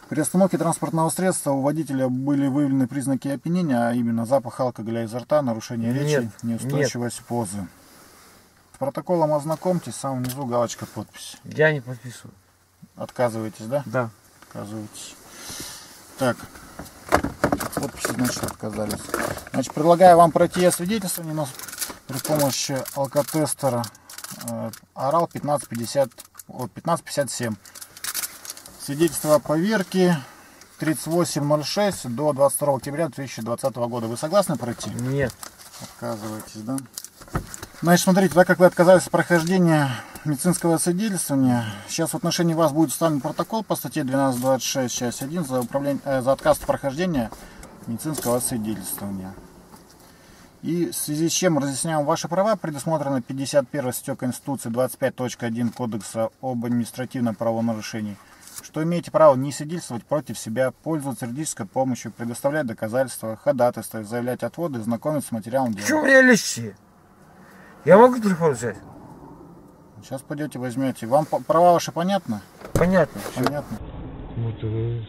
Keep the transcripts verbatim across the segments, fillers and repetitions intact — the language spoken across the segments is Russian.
При остановке транспортного средства у водителя были выявлены признаки опьянения, а именно запах алкоголя изо рта, нарушение речи, нет, неустойчивость нет. позы. С протоколом ознакомьтесь, сам внизу галочка подпись. Я не подписываю. Отказываетесь, да? Да. Отказываетесь. Так, подписи, значит, отказались. Значит, предлагаю вам пройти освидетельствование но при помощи алкотестера э, Орал пятнадцать пятьдесят семь. Свидетельство о поверке тридцать восемь ноль шесть до двадцать второго октября две тысячи двадцатого года. Вы согласны пройти? Нет. Отказываетесь, да? Значит, смотрите, так как вы отказались от прохождения медицинского освидетельствования, сейчас в отношении вас будет составлен протокол по статье двенадцать двадцать шесть, часть один за, управление, э, за отказ от прохождения медицинского освидетельствования. И в связи с чем разъясняем ваши права, предусмотрено пятьдесят первой статьей Конституции двадцать пять точка один Кодекса об административном правонарушении, что имеете право не свидетельствовать против себя, пользоваться юридической помощью, предоставлять доказательства, ходатайства, заявлять отводы, знакомиться с материалом дела. Что у меня лечите? Я могу телефон взять? Сейчас пойдете, возьмете. Вам права ваши понятны? Понятно. Понятно. Вот это.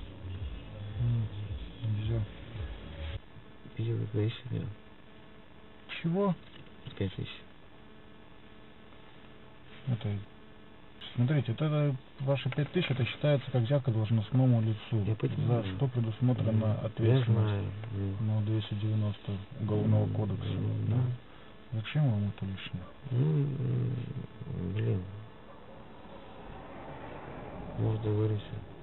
Нельзя. Чего? пять тысяч. Это, смотрите, вот это ваши пять тысяч, это считается как взятка должностному лицу. Я понимаю. За что предусмотрена ответственность на двести девяносто Уголовного кодекса. Mm. Да? Зачем вам это лишнее? Ну, блин. Можно вырезать.